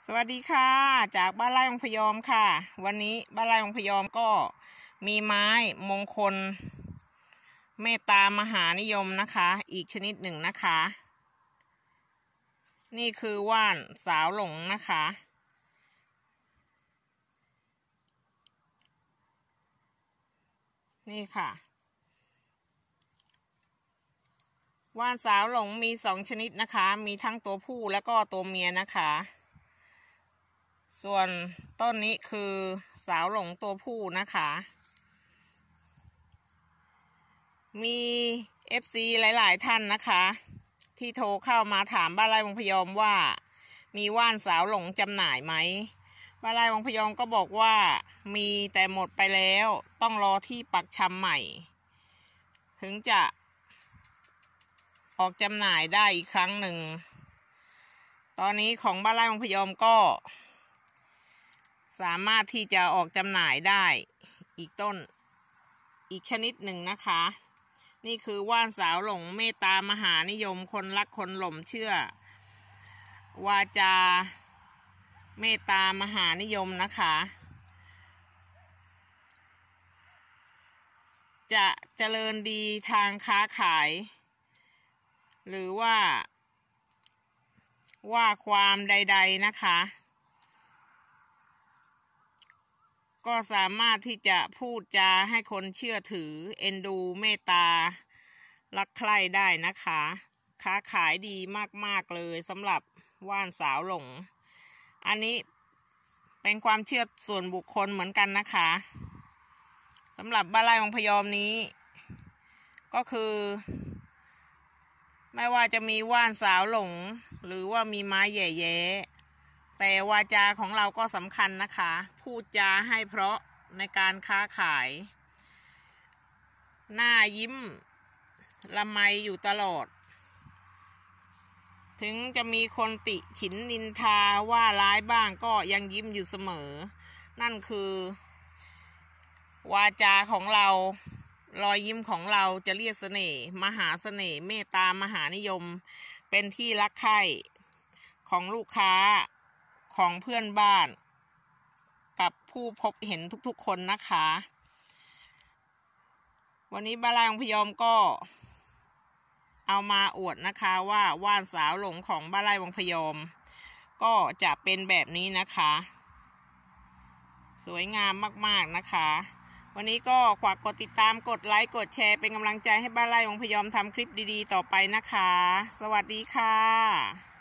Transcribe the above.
สวัสดีค่ะจากบ้านไร่วังพยอมค่ะวันนี้บ้านไร่วังพยอมก็มีไม้มงคลเมตตามหานิยมนะคะอีกชนิดหนึ่งนะคะนี่คือว่านสาวหลงนะคะนี่ค่ะว่านสาวหลงมี2 ชนิดนะคะมีทั้งตัวผู้และก็ตัวเมียนะคะส่วนต้นนี้คือสาวหลงตัวผู้นะคะมี FC หลายๆท่านนะคะที่โทรเข้ามาถามบ้านไร่วังพยอมว่ามีว่านสาวหลงจำหน่ายไหมบ้านไร่วังพยอมก็บอกว่ามีแต่หมดไปแล้วต้องรอที่ปักชำใหม่ถึงจะออกจำหน่ายได้อีกครั้งหนึ่งตอนนี้ของบ้านไร่วังพยอมก็สามารถที่จะออกจำหน่ายได้อีกต้นอีกชนิดหนึ่งนะคะนี่คือว่านสาวหลงเมตตามหานิยมคนรักคนหลงเชื่อวาจาเมตตามหานิยมนะคะจะเจริญดีทางค้าขายหรือว่าความใดๆนะคะก็สามารถที่จะพูดจาให้คนเชื่อถือเอ็นดูเมตตารักใคร่ได้นะคะค้าขายดีมากๆเลยสำหรับว่านสาวหลงอันนี้เป็นความเชื่อส่วนบุคคลเหมือนกันนะคะสำหรับบ้านไร่วังพยอมนี้ก็คือไม่ว่าจะมีว่านสาวหลงหรือว่ามีไม้แย่ๆแต่วาจาของเราก็สำคัญนะคะพูดจาให้เพราะในการค้าขายหน้ายิ้มละไมอยู่ตลอดถึงจะมีคนติฉินนินทาว่าร้ายบ้างก็ยังยิ้มอยู่เสมอนั่นคือวาจาของเรารอยยิ้มของเราจะเรียกเสน่ห์มหาเสน่ห์เมตตามหานิยมเป็นที่รักใคร่ของลูกค้าของเพื่อนบ้านกับผู้พบเห็นทุกๆคนนะคะวันนี้บ้านไร่วังพยอมก็เอามาอวดนะคะว่าว่านสาวหลงของบ้านไร่วังพยอมก็จะเป็นแบบนี้นะคะสวยงามมากๆนะคะวันนี้ก็ฝากกดติดตามกดไลค์กดแชร์เป็นกำลังใจให้บ้านไร่วังพยอมทำคลิปดีๆต่อไปนะคะสวัสดีค่ะ